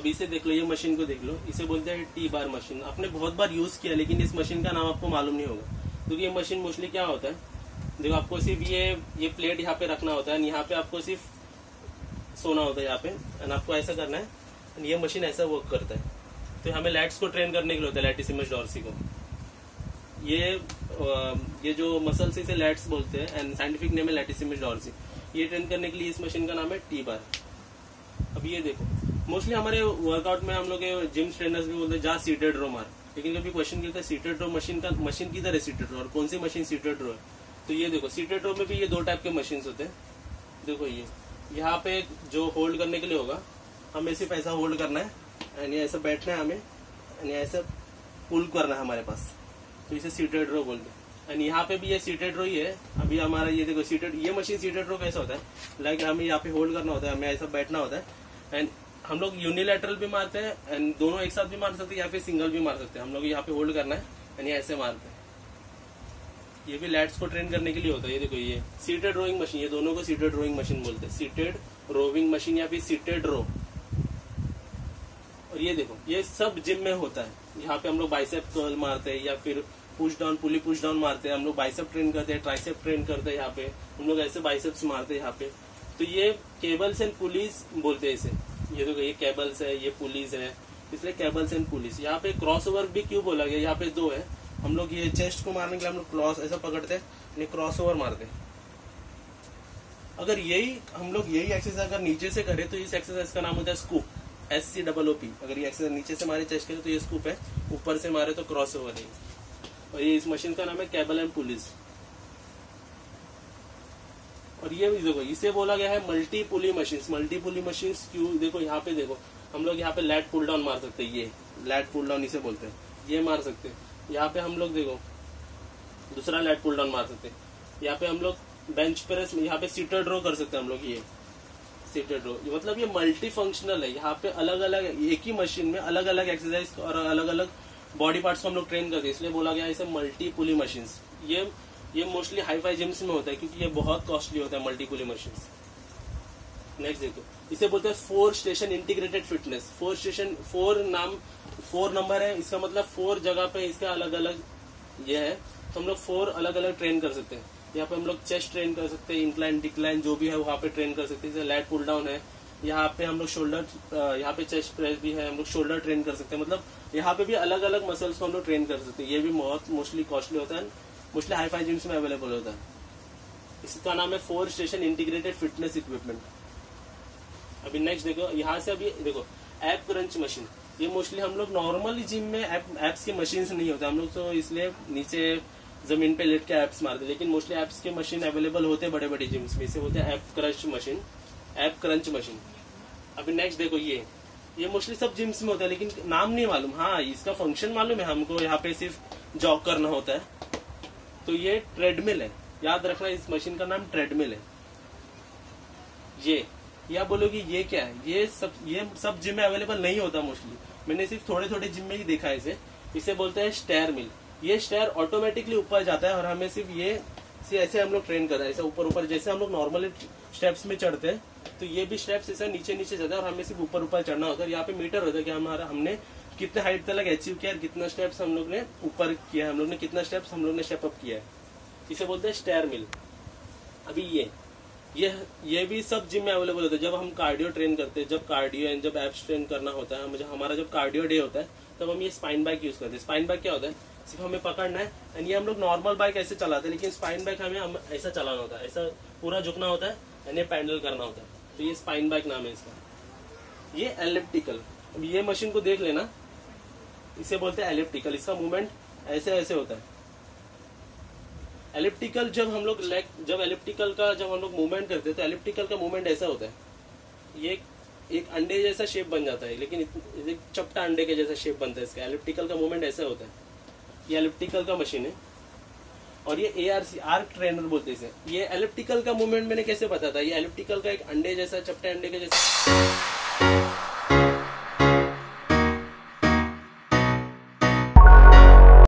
अब इसे देख लो, ये मशीन को देख लो, इसे बोलते हैं टी बार मशीन। आपने बहुत बार यूज किया लेकिन इस मशीन का नाम आपको मालूम नहीं होगा, क्योंकि ये मशीन मोस्टली क्या होता है, देखो आपको सिर्फ ये प्लेट यहाँ पे रखना होता है, यहाँ पे आपको सिर्फ सोना होता है यहाँ पे, एंड आपको ऐसा करना है, एंड ये मशीन ऐसा वर्क करता है। तो हमें लैट्स को ट्रेन करने के लिए होता है, लैटिसिमस डॉर्सी को। ये जो मसल्स इसे लैट्स बोलते हैं, एंड साइंटिफिक नेम है लैटिसिमस डॉर्सी। ये ट्रेन करने के लिए इस मशीन का नाम है टी बार। अब ये देखो, मोस्टली हमारे वर्कआउट में हम लोग जिम ट्रेनर्स भी बोलते हैं जा सीटेड रो मार, लेकिन कभी क्वेश्चन किया था सीटेड रो मशीन किधर है, सीटेड रो, और कौन सी मशीन सीटेड रो है। तो ये देखो, सीटेड रो में भी ये दो टाइप के मशीन होते हैं। देखो ये यहाँ पे जो होल्ड करने के लिए होगा, हमें सिर्फ ऐसा होल्ड करना है, एंड ये ऐसा बैठना है हमें, एंड ये ऐसा पुल करना है हमारे पास, तो इसे सीटेड रो बोलते हैं। एंड यहाँ पे भी ये सीटेड रो ही है। अभी हमारा ये देखो सीटेड, ये मशीन सीटेड रो कैसा होता है, लाइक हमें यहाँ पे होल्ड करना होता है, हमें ऐसा बैठना होता है, एंड हम लोग यूनिलैटरल भी मारते हैं, एंड दोनों एक साथ भी मार सकते हैं, या फिर सिंगल भी मार सकते हैं। हम लोग यहाँ पे होल्ड करना है, एंड ये ऐसे मारते हैं। ये भी लैट्स को ट्रेन करने के लिए होता है। ये देखो, ये सीटेड रोइंग मशीन, ये दोनों को सीटेड रोइंग मशीन बोलते हैं, सीटेड रोविंग मशीन या फिर सीटेड रो। और ये देखो, ये सब जिम में होता है। यहाँ पे हम लोग बाइसेप कर्ल मारते हैं, या फिर push down, pulley push down मारते हैं। हम लोग बाइसेप ट्रेन करते हैं, ट्राइसेप ट्रेन करते हैं। यहाँ पे हम लोग ऐसे बाइसेप्स मारते हैं यहाँ पे। तो ये केबल्स एंड पुलिस बोलते हैं इसे। ये देखो, ये केबल्स है, ये पुलिस है, इसलिए केबल्स एंड पुलिस। यहाँ पे क्रॉस ओवर भी क्यों बोला गया, यहाँ पे दो है। हम लोग ये चेस्ट को मारने के लिए हम लोग क्रॉस ऐसा पकड़ते हैं, ये क्रॉस ओवर मारते हैं। अगर यही हम लोग यही एक्सरसाइज अगर नीचे से करें तो इस एक्सरसाइज का नाम होता है स्कूप, SCOOP। अगर ये एक्सरसाइज नीचे से मारे चेस्ट करें तो ये स्कूप है, ऊपर से मारे तो क्रॉस ओवर है। और ये इस मशीन का नाम है केबल एंड पुलिस। और ये देखो, इसे बोला गया है multi pulley machine. Multi pulley machine क्यों, देखो यहाँ पे देखो, हम लोग यहाँ पे लैट पुल डाउन मार सकते हैं, ये लैट पुल डाउन इसे बोलते हैं, ये मार सकते हैं। यहाँ पे हम लोग देखो दूसरा लैट पुल डाउन मार सकते हैं। यहाँ पे हम लोग बेंच प्रेस, यहाँ पे सीटेड रो कर सकते हैं हम लोग, ये सीटेड रो। मतलब ये मल्टी फंक्शनल है। यहाँ पे अलग अलग एक ही मशीन में अलग अलग एक्सरसाइज और अलग अलग बॉडी पार्ट्स को हम लोग ट्रेन करते हैं, इसलिए बोला गया है इसे मल्टी पुली मशीन। ये मोस्टली हाई फाई जिम्स में होता है, क्योंकि ये बहुत कॉस्टली होता है मल्टी पुली मशीन। नेक्स्ट देखो, इसे बोलते हैं 4 station integrated fitness. 4 station, 4 number है, इसका मतलब 4 जगह पे इसका अलग अलग ये है। तो हम लोग 4 अलग अलग ट्रेन कर सकते हैं। यहाँ पे हम लोग चेस्ट ट्रेन कर सकते हैं, इंक्लाइन डिक्लाइन जो भी है वहाँ पे ट्रेन कर सकते हैं। जैसे लैट पुल डाउन है, यहाँ पे हम लोग शोल्डर, यहाँ पे चेस्ट प्रेस भी है, हम लोग शोल्डर ट्रेन कर सकते हैं। मतलब यहाँ पे भी अलग अलग मसल्स को हम लोग ट्रेन कर सकते हैं। ये भी बहुत मोस्टली कॉस्टली होता है, मोस्टली हाई फाई जिम्स में अवेलेबल होता है। इसका नाम है 4 स्टेशन इंटीग्रेटेड फिटनेस इक्विपमेंट। अभी नेक्स्ट देखो, यहाँ से अभी देखो एप क्रंच मशीन। ये मोस्टली हम लोग नॉर्मली जिम में एप्स की मशीन नहीं होता, हम लोग तो इसलिए नीचे जमीन पे लेट के एप्स मारते, लेकिन मोस्टली एप्स के मशीन अवेलेबल होते हैं बड़े बड़े जिम्स में। इसे बोलते हैं ab crunch machine, ab crunch machine. अभी नेक्स्ट देखो, ये मोस्टली सब जिम्स में होता है, लेकिन नाम नहीं मालूम। हाँ, इसका फंक्शन मालूम है हमको, यहाँ पे सिर्फ जॉग करना होता है। तो ये ट्रेडमिल है, याद रखना इस मशीन का नाम ट्रेडमिल है। ये आप बोलोगे ये क्या है, ये सब जिम में अवेलेबल नहीं होता मोस्टली। मैंने सिर्फ थोड़े थोड़े जिम में ही देखा है इसे बोलते हैं स्टेयर मिल। ये स्टेयर ऑटोमेटिकली ऊपर जाता है और हमें सिर्फ ये ऐसे हम लोग ट्रेन करते हैं, ऐसे ऊपर ऊपर, जैसे हम लोग नॉर्मली स्टेप्स में चढ़ते हैं तो ये भी स्टेप्स ऐसे नीचे नीचे जाता है और हमें सिर्फ ऊपर ऊपर चढ़ना होता है। यहाँ पे मीटर होता है कि हमने कितने हाइट तक अचीव किया, कितना स्टेप्स हम लोग ने ऊपर किया, हम लोग ने कितना स्टेप्स हम लोग ने स्टेप अप किया है, इसे बोलते हैं स्टेयर मिल। अभी ये भी सब जिम में अवेलेबल होता है। जब हम कार्डियो ट्रेन करते हैं, जब कार्डियो एंड जब एब्स ट्रेन करना होता है, हमारा जब कार्डियो डे होता है, तब हम ये स्पाइन बाइक यूज करते हैं। स्पाइन बाइक क्या होता है, सिर्फ हमें पकड़ना है, एंड ये हम लोग नॉर्मल बाइक ऐसे चलाते हैं, लेकिन स्पाइन बाइक हम ऐसा चलाना होता है, ऐसा पूरा झुकना होता है, एंड ये पैडल करना होता है। तो ये स्पाइन बाइक नाम है इसका। ये एलिप्टिकल, अब ये मशीन को देख लेना, इसे बोलते हैं एलिप्टिकल। इसका मूवमेंट ऐसे ऐसे होता है। एलिप्टिकल जब हम लोग जब हम लोग मूवमेंट करते हैं तो एलिप्टिकल का मूवमेंट ऐसा होता है, ये एक अंडे जैसा शेप बन जाता है, लेकिन एक चपटा अंडे के जैसा शेप बनता है इसका। एलिप्टिकल का मूवमेंट ऐसा होता है। ये एलिप्टिकल का मशीन है और ये ARC आर्क ट्रेनर बोलते हैं इसे। ये एलिप्टिकल का मूवमेंट मैंने कैसे बताया था, ये एलिप्टिकल का एक अंडे जैसा, चपटे अंडे के जैसा